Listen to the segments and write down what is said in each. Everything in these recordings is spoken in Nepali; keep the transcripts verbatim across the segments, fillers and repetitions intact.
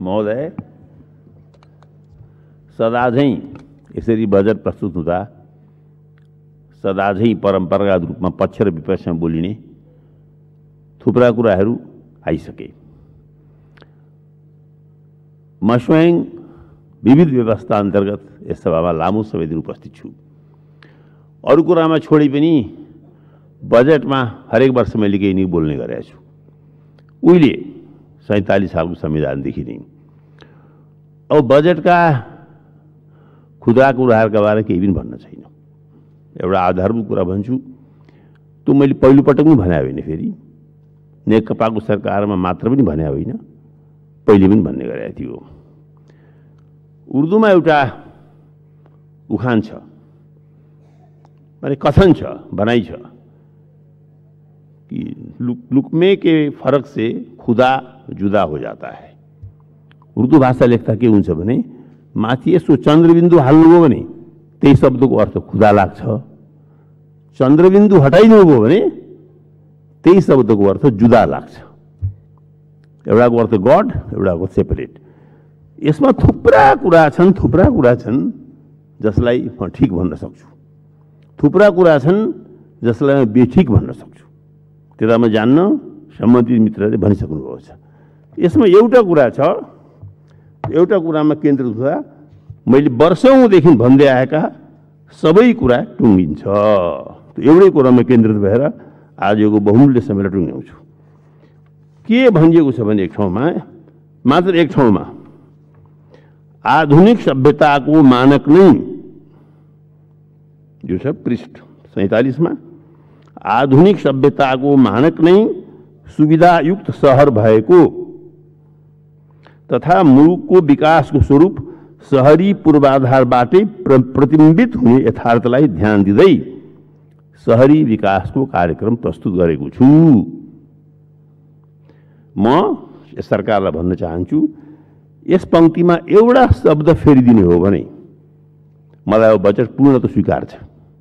महोदय, सदाझै यसरी बजेट प्रस्तुत हुँदा सदाझै परम्परागत रूपमा पक्ष र विपक्षमा बोलिने थुप्रा कुराहरू आइसके। म स्वयं विविध व्यवस्था अन्तर्गत यस सभामा लामो समयदेखि उपस्थित छु। अरू कुरामा छोडी पनि बजेटमा हरेक वर्ष मैले केही नै बोल्ने गरेको छु। उहिले सैंतालीस सालको संविधानदेखि नै। अब बजेटका खुद्रा कुराहरूका बारे केही पनि भन्न छैन। एउटा आधारभूत कुरा भन्छु, त्यो मैले पहिलोपटक पनि भने होइन, फेरि नेकपाको सरकारमा मात्र पनि भने होइन, पहिले पनि भन्ने गरेको थियो। उर्दूमा एउटा उखान छ, माने कथन छ, भनाइ छ कि लुक, लुकमे के फरक से खुदा जुदा हो जाता है। उर्दू भाषा लेख्दा के हुन्छ भने माथि यसो चन्द्रबिन्दु हाल्नुभयो भने त्यही शब्दको अर्थ खुदा लाग्छ, चन्द्रबिन्दु हटाइदिनुभयो भने त्यही शब्दको अर्थ जुदा लाग्छ। एउटाको अर्थ गड, एउटाको सेपरेट। यसमा थुप्रा कुरा छन्, थुप्रा कुरा छन् जसलाई म ठिक भन्न सक्छु, थुप्रा कुरा छन् जसलाई म बेठिक भन्न सक्छु। त्यता म जान्न, सम्बन्धित मित्रले भनिसक्नुभएको छ। यसमा एउटा कुरा छ, एउटा कुरामा केन्द्रित हुँदा मैले वर्षौँदेखि भन्दै आएका सबै कुरा टुङ्गिन्छ। एउटै कुरामा केन्द्रित भएर आजको बहुमूल्य समयलाई टुङ्ग्याउँछु। के भनिएको छ भने एक ठाउँमा, मात्र एक ठाउँमा, आधुनिक सभ्यताको मानक नै, जो छ पृष्ठ सैंतालीसमा, आधुनिक सभ्यताको मानक नै सुविधायुक्त सहर भएको तथा मुलुकको विकासको स्वरूप शहरी पूर्वाधारबाटै प्रतिबिम्बित हुने यथार्थलाई ध्यान दिँदै शहरी विकासको कार्यक्रम प्रस्तुत गरेको छु। म यस सरकारलाई भन्न चाहन्छु, यस पंक्तिमा एउटा शब्द फेरिदिने हो भने मलाई अब बजेट पूर्ण त स्वीकार छ।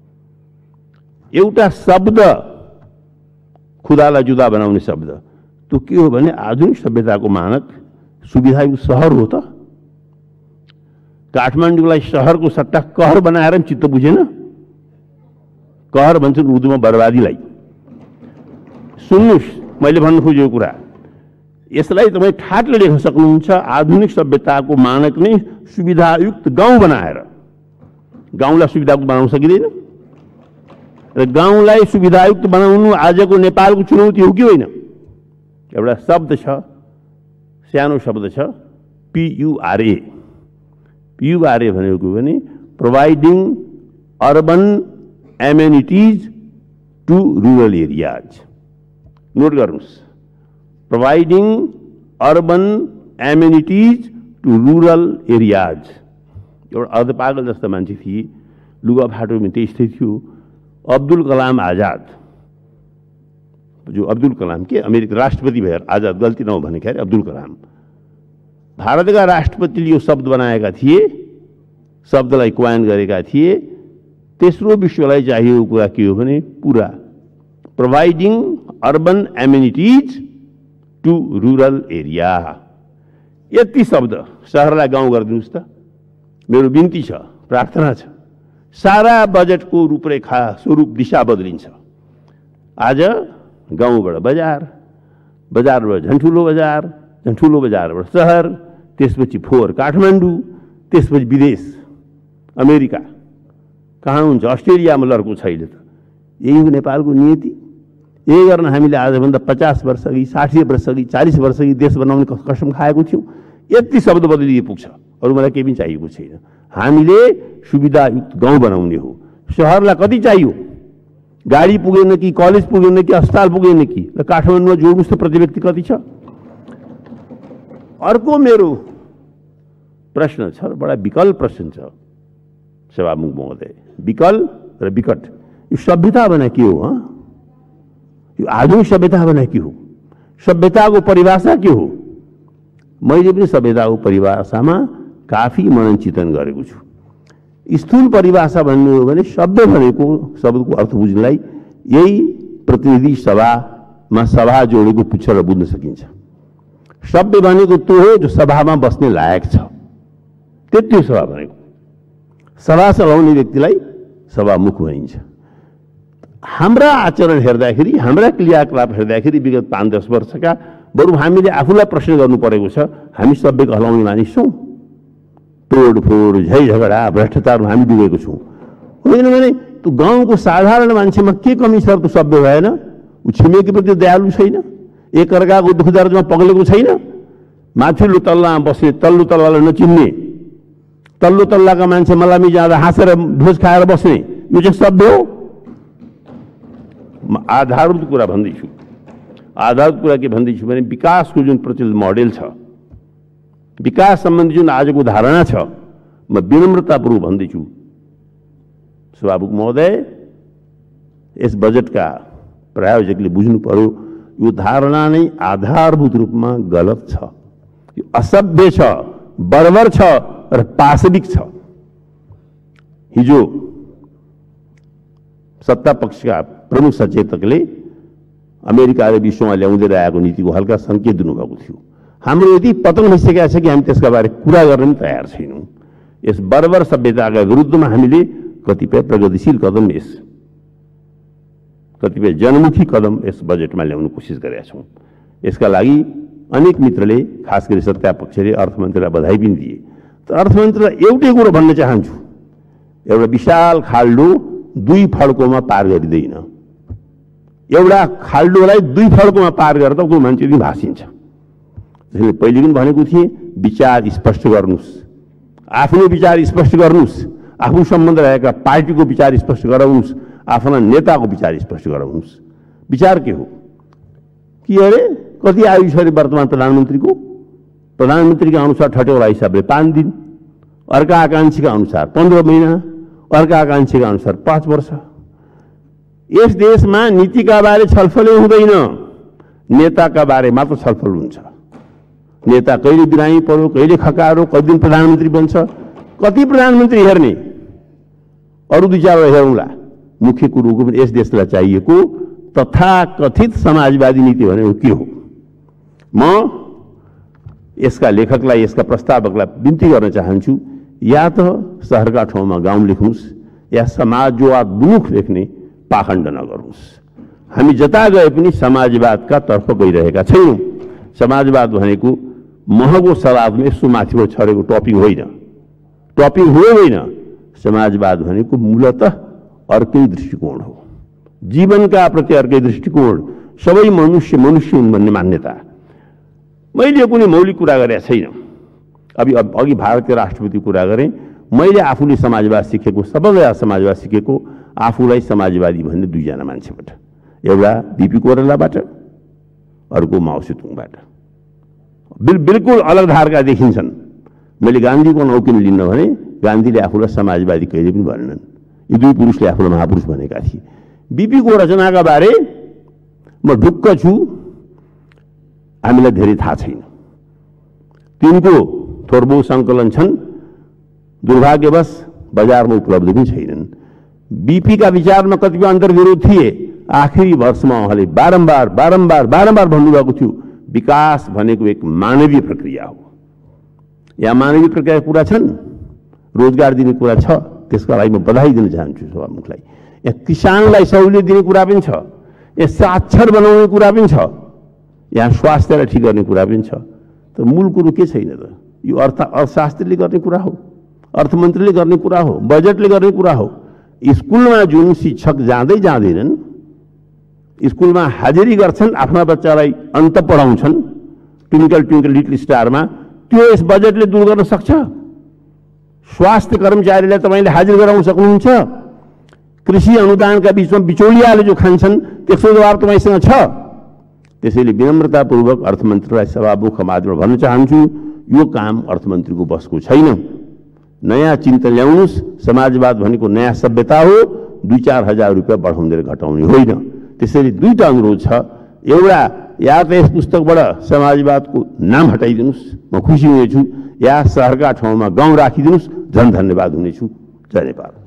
एउटा शब्द, खुदालाई जुदा बनाउने शब्द, त्यो के हो भने आधुनिक सभ्यताको मानक सुविधायुक्त सहर हो त। काठमाडौँलाई सहरको सट्टा कहर बनाएर पनि चित्त बुझेन। कहर भन्छन् उर्दूमा बर्बादीलाई। सुन्नुहोस्, मैले भन्नु खोजेको कुरा, यसलाई तपाईँ ठाटले लेख्न सक्नुहुन्छ। आधुनिक सभ्यताको मानक नै सुविधायुक्त गाउँ बनाएर, गाउँलाई सुविधायुक्त बनाउन सकिँदैन र गाउँलाई सुविधायुक्त बनाउनु आजको नेपालको चुनौती हो कि होइन? एउटा शब्द छ, सानो शब्द छ, पीयूआरए। पीयूआरए भनेको भने providing urban amenities to rural areas. Note गर्नुहोस्, providing urban amenities to rural areas. एउटा अर्ध पागल जस्तो मान्छे थिए, लुगा फाटोमा त्यस्तै थियो। अब्दुल कलाम आजाद, जो अब्दुल कलाम के अमेरिका राष्ट्रपति भएर, आजाद गल्ती नहो भन्दाखेरि अब्दुल कलाम, भारतका राष्ट्रपतिले यो शब्द बनाएका थिए, शब्दलाई कोइन गरेका थिए। तेस्रो विश्वलाई चाहिएको कुरा के हो भने पुरा providing urban amenities to rural area. यति शब्द सहरलाई गाउँ गरिदिनुहोस् त। मेरो बिन्ती छ, प्रार्थना छ, सारा बजेटको रूपरेखा स्वरूप दिशा बदलिन्छ। आज गाउँबाट बजार, बजारबाट झन् ठुलो बजार, झन् ठुलो बजारबाट सहर, त्यसपछि फोहोर काठमाडौँ, त्यसपछि विदेश, अमेरिका कहाँ हुन्छ, अस्ट्रेलियामा लड्को छैन त। यही हो नेपालको नियति। यही गर्न हामीले आजभन्दा पचास वर्ष अघि, साठी वर्ष अघि, चालीस वर्ष अघि देश बनाउने कसम खाएको थियौँ। यति शब्द बदलिए पुग्छ, अरू मलाई केही पनि चाहिएको छैन। हामीले सुविधायुक्त गाउँ बनाउने हो। सहरलाई कति चाहियो? गाडी पुगेन कि, कलेज पुगेन कि, अस्पताल पुगेन कि, र काठमाडौँमा जोड्नुहोस् त प्रति व्यक्ति कति छ? अर्को मेरो प्रश्न छ, बडा विकल प्रश्न छ सभामुख महोदय। विकल र विकट, यो सभ्यता भने के हो? यो आधुनिक सभ्यता भने के हो? सभ्यताको परिभाषा के हो? मैले पनि सभ्यताको परिभाषामा काफी मनन चिन्तन गरेको छु। स्थूल परिभाषा भन्नु हो भने सभ्य भनेको शब्दको अर्थ बुझ्नलाई यही प्रतिनिधि सभामा सभा जोडेको पुच्छर बुझ्न सकिन्छ। सभ्य भनेको त्यो हो जो सभामा बस्ने लायक छ, त्यति हो सभा भनेको। सभा चलाउने व्यक्तिलाई सभामुख भनिन्छ। हाम्रा आचरण हेर्दाखेरि, हाम्रा क्रियाकलाप हेर्दाखेरि विगत पाँच दस वर्षका बरु हामीले आफूलाई प्रश्न गर्नु परेको छ, हामी सभ्य कहलाउने मानिस छौँ? तोडफोड, झै झगडा, भ्रष्टाचारमा हामी डुबेको छौँ। होइन भने त्यो गाउँको साधारण मान्छेमा के कमी छ? त्यो सभ्य भएन, ऊ छिमेकीप्रति दयालु छैन, एक अर्काको दुःख दर्दमा पग्लेको छैन, माथिल्लो तल्लामा बस्ने तल्लो तल्लालाई नचिन्ने, तल्लो तल्लाका मान्छे मलामी जाँदा हाँसेर भोज खाएर बस्ने, यो चाहिँ सभ्य हो? म आधारभूत कुरा भन्दैछु। आधारभूत कुरा के भन्दैछु भने विकासको जुन प्रचलित मोडेल छ, विकास सम्बन्धी जुन आजको धारणा छ, म विनम्रतापूर्वक भन्दैछु सभामुख महोदय, यस बजेटका प्रायोजकले बुझ्नु पर्यो, यो धारणा नै आधारभूत रूपमा गलत छ, यो असभ्य छ, बर्बर छ र पाशविक छ। हिजो सत्ता पक्षका प्रमुख सचेतकले अमेरिकाले विश्वमा ल्याउँदै आएको नीतिको हल्का सङ्केत दिनुभएको थियो। हाम्रो यति पतन भइसकेको छ कि हामी त्यसका बारे कुरा गर्न पनि तयार छैनौँ। यस बर्बर सभ्यताका विरुद्धमा हामीले कतिपय प्रगतिशील कदम, यस कतिपय जनमुखी कदम यस बजेटमा ल्याउन कोसिस गरेका छौँ। यसका लागि अनेक मित्रले, खास गरी सत्तापक्षले अर्थमन्त्रीलाई बधाई पनि दिए। तर अर्थमन्त्रीलाई एउटै कुरो भन्न चाहन्छु, एउटा विशाल खाल्डो दुई फड्कोमा पार गरिँदैन। एउटा खाल्डोलाई दुई फड्कोमा पार गरेर त को मान्छे पनि भाँसिन्छ। त्यसैले पहिले पनि भनेको थिएँ, विचार स्पष्ट गर्नुहोस्, आफ्नो विचार स्पष्ट गर्नुहोस्, आफू सम्बन्ध रहेका पार्टीको विचार स्पष्ट गराउनुहोस्, आफ्ना नेताको विचार स्पष्ट गराउनुहोस्। विचार के हो? कि अरे कति आयु छ अरे वर्तमान प्रधानमन्त्रीको? प्रधानमन्त्रीका अनुसार ठट्यौला हिसाबले पाँच दिन, अर्का आकांक्षीका अनुसार पन्ध्र महिना, अर्का आकांक्षीका अनुसार पाँच वर्ष। यस देशमा नीतिका बारे छलफलै हुँदैन, नेताका बारे मात्र छलफल हुन्छ। नेता कहिले बिरामी पर्यो, कहिले खकारो, कति दिन प्रधानमन्त्री बन्छ, कति प्रधानमन्त्री हेर्ने? अरू दुई चारवटा हेरौँला। मुख्य कुरोको पनि यस देशलाई चाहिएको तथाकथित समाजवादी नीति भनेको के हो? म यसका लेखकलाई, यसका प्रस्तावकलाई बिन्ती गर्न चाहन्छु, या त सहरका ठाउँमा गाउँ लेख्नुहोस्, या समाजवादमुख लेख्ने पाखण्ड नगर्नुहोस्। हामी जता गए पनि समाजवादका तर्फ गइरहेका छैनौँ। समाजवाद भनेको महँगो सलादमा यसो माथिबाट छरेको टपिङ होइन, टपिङ हो होइन। समाजवाद भनेको मूलतः अर्कै दृष्टिकोण हो, जीवनका प्रति अर्कै दृष्टिकोण, सबै मनुष्य मनुष्य हुन् भन्ने मान्यता। मैले कुनै मौलिक कुरा गरेका छैन। अघि अघि भारतीय राष्ट्रपति कुरा गरेँ, मैले आफूले समाजवाद सिकेको, सबैलाई समाजवाद सिकेको आफूलाई समाजवादी भन्ने दुईजना मान्छेबाट, एउटा बिपी कोइरालाबाट, अर्को माओ सेतुङबाट। बिल बिल्कुल अलग धारका देखिन्छन्। मैले गान्धीको नाउँ किन लिन्न भने गान्धीले आफूलाई समाजवादी कहिले पनि भनेनन्, यी दुई पुरुषले आफूलाई महापुरुष भनेका थिए। बिपीको रचनाका बारे म ढुक्क छु, हामीलाई धेरै थाहा छैन। तिनको थोरबो सङ्कलन छन्, दुर्भाग्यवश बजारमा उपलब्ध पनि छैनन्। बिपीका विचारमा कतिपय अन्तर्विरोध थिए। आखिरी वर्षमा उहाँले बारम्बार बारम्बार बारम्बार भन्नुभएको थियो, विकास भनेको एक मानवीय प्रक्रिया हो। यहाँ मानवीय प्रक्रियाका कुरा छन्, रोजगार दिने कुरा छ, त्यसका लागि म बधाई दिन चाहन्छु सभामुखलाई। यहाँ किसानलाई सहुलियत दिने कुरा पनि छ, यहाँ साक्षर बनाउने कुरा पनि छ, यहाँ स्वास्थ्यलाई ठिक गर्ने कुरा पनि छ। तर मूल कुरो के छैन त? यो अर्थ अर्थशास्त्रीले गर्ने कुरा हो, अर्थमन्त्रीले गर्ने कुरा हो, बजेटले गर्ने कुरा हो। स्कुलमा जुन शिक्षक जाँदै जाँदैनन्, स्कुलमा हाजिरी गर्छन्, आफ्ना बच्चालाई अन्त पढाउँछन् ट्विङ्कल ट्विङ्कल लिटल स्टारमा, त्यो यस बजेटले दूर गर्न सक्छ? स्वास्थ्य कर्मचारीलाई तपाईँले हाजिर गराउन सक्नुहुन्छ? कृषि अनुदानका बिचमा बिचौलियाले जो खान्छन् त्यसको जवाब तपाईँसँग छ? त्यसैले विनम्रतापूर्वक अर्थमन्त्रीलाई सभामुख माध्यमबाट भन्न चाहन्छु, यो काम अर्थमन्त्रीको बसको छैन। नयाँ चिन्तन ल्याउनुहोस्। समाजवाद भनेको नयाँ सभ्यता हो, दुई चार हजार रुपियाँ बढाउँदै घटाउने होइन। त्यसैले दुईटा अनुरोध छ। एउटा, या त यस पुस्तकबाट समाजवादको नाम हटाइदिनुहोस्, म खुसी हुनेछु, या सहरका ठाउँमा गाउँ राखिदिनुहोस्, झन् धन्यवाद हुनेछु। जय नेपाल।